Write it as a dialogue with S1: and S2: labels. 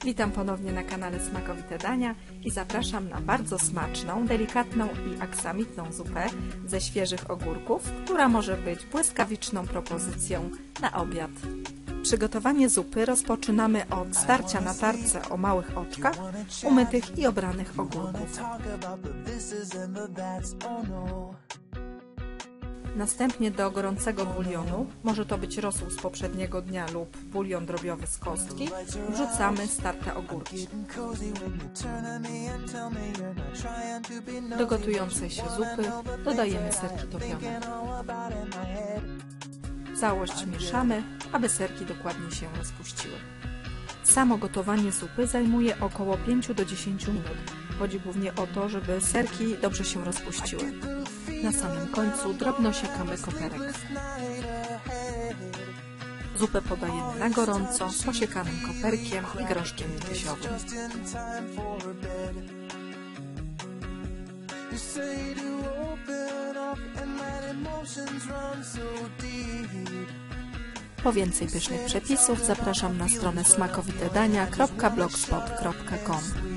S1: Witam ponownie na kanale Smakowite Dania i zapraszam na bardzo smaczną, delikatną i aksamitną zupę ze świeżych ogórków, która może być błyskawiczną propozycją na obiad. Przygotowanie zupy rozpoczynamy od starcia na tarce o małych oczkach umytych i obranych ogórków. Następnie do gorącego bulionu, może to być rosół z poprzedniego dnia lub bulion drobiowy z kostki, wrzucamy starte ogórki. Do gotującej się zupy dodajemy serki topione. Całość mieszamy, aby serki dokładnie się rozpuściły. Samo gotowanie zupy zajmuje około 5 do 10 minut. Chodzi głównie o to, żeby serki dobrze się rozpuściły. Na samym końcu drobno siekamy koperek. Zupę podajemy na gorąco, z posiekanym koperkiem i groszkiem tysiowym. Po więcej pysznych przepisów zapraszam na stronę smakowitedania.blogspot.com.